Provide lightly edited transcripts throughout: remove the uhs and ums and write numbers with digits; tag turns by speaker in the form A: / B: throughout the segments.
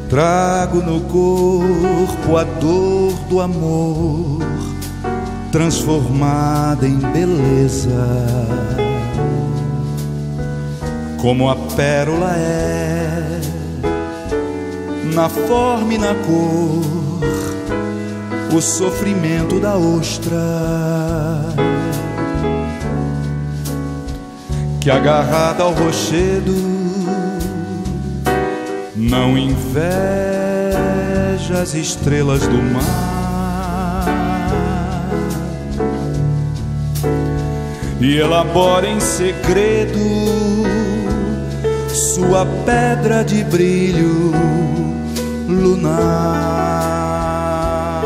A: Trago no corpo a dor do amor, transformada em beleza, como a pérola é, na forma e na cor, o sofrimento da ostra, que agarrada ao rochedo não inveja as estrelas do mar e elabora em segredo sua pedra de brilho lunar.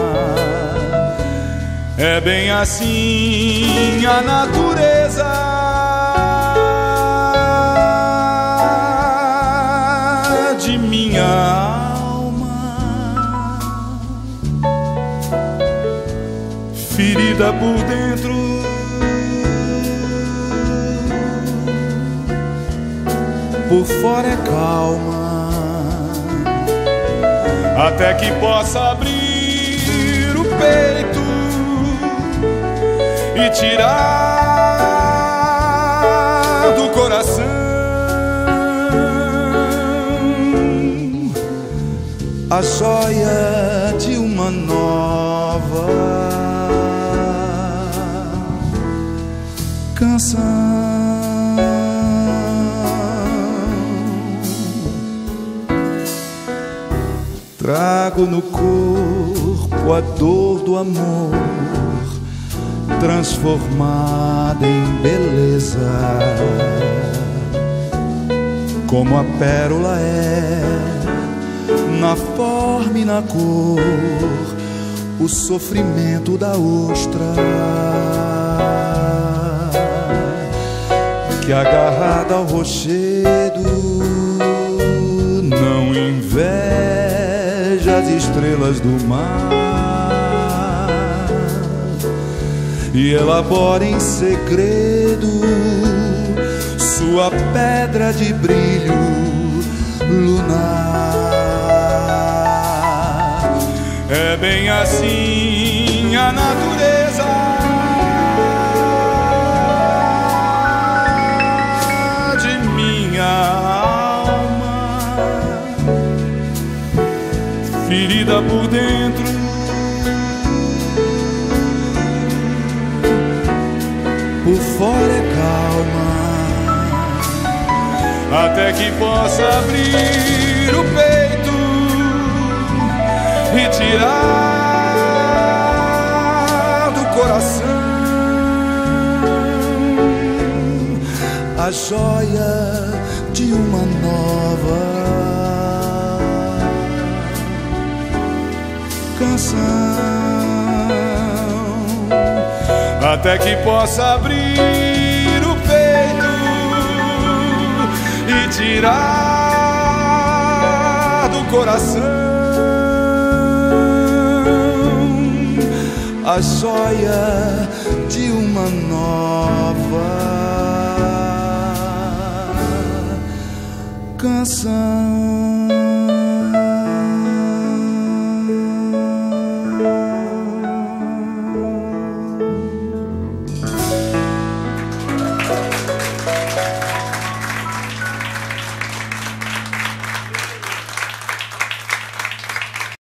A: É bem assim a natureza, minha alma, ferida por dentro, por fora é calma, até que possa abrir o peito e tirar do coração a joia de uma nova canção. Trago no corpo a dor do amor, transformada em beleza, como a pérola é, na forma e na cor, o sofrimento da ostra, que agarrada ao rochedo não inveja as estrelas do mar e elabora em segredo sua pedra de brilho lunar. É bem assim a natureza, de minha alma, ferida por dentro, por fora é calma, até que possa abrir o peito e tirar do coração a joia de uma nova canção, até que possa abrir o peito e tirar do coração a joia de uma nova canção.